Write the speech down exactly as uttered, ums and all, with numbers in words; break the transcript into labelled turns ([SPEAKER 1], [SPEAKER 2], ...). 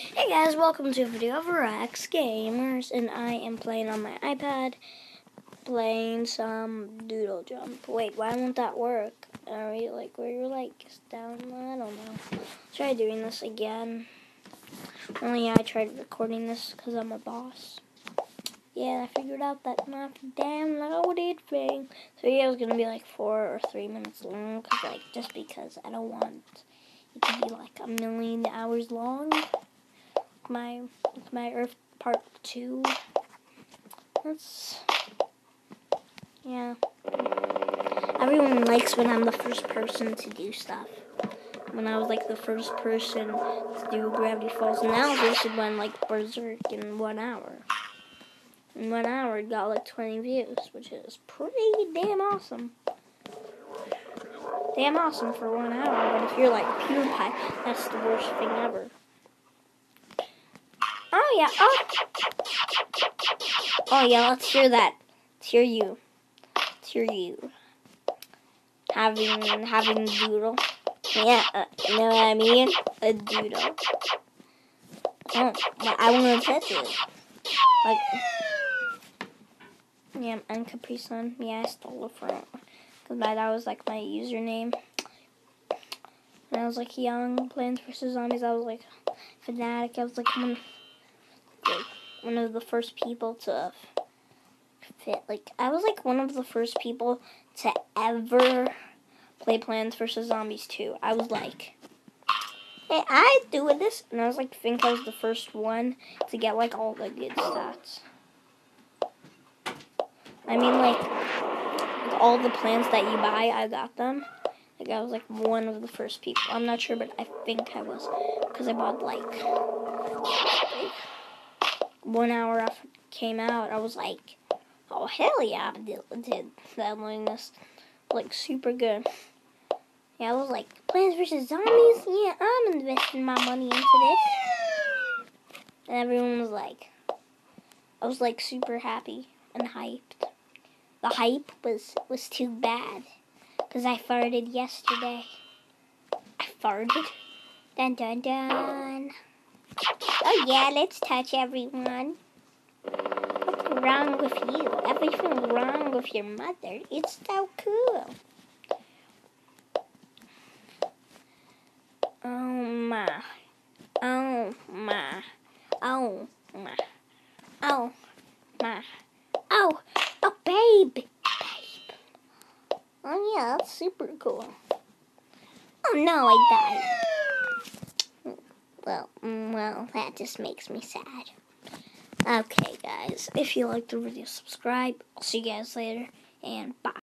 [SPEAKER 1] Hey guys, welcome to a video of Rex Gamers, and I am playing on my iPad, playing some Doodle Jump. Wait, why won't that work? Are we like, where you're like, down, I don't know. Try doing this again. Only yeah, I tried recording this because I'm a boss. Yeah, I figured out that not downloaded thing. So yeah, it was going to be like four or three minutes long, cause like, just because I don't want it to be like a million hours long. My my Earth Part Two. That's yeah. Everyone likes when I'm the first person to do stuff. When I was like the first person to do Gravity Falls analysis, it went like berserk in one hour. In one hour, it got like twenty views, which is pretty damn awesome. Damn awesome for one hour. But if you're like PewDiePie, that's the worst thing ever. Oh yeah, oh. Oh yeah, let's hear that. Let's hear you. Let's hear you. Having, having doodle. Yeah, uh, you know what I mean? A doodle. Oh, I want to touch it. Like, yeah, I'm Capri Sun. Yeah, I stole it from, because that was like my username. When I was like young, Plants versus. Zombies, I was like fanatic. I was like one, like, one of the first people to fit. Like, I was like one of the first people to ever play Plants versus. Zombies two. I was like, hey, I doing this, and I was like, think I was the first one to get like all the good stats. I mean, like, like all the plants that you buy, I got them. Like, I was like one of the first people. I'm not sure, but I think I was, because I bought like, like one hour after it came out. I was like, oh hell yeah, I did, did downloading this, like super good. Yeah, I was like, Plants versus. Zombies? Yeah, I'm investing my money into this. And everyone was like, I was like super happy and hyped. The hype was, was too bad, because I farted yesterday. I farted. Dun dun dun. Oh yeah, let's touch everyone. What's wrong with you? Everything wrong with your mother. It's so cool. Oh my, oh my, oh my, oh my, oh, oh babe, babe. Oh yeah, that's super cool. Oh no, I died. Well, well, that just makes me sad. Okay guys, if you liked the video, subscribe. I'll see you guys later, and bye.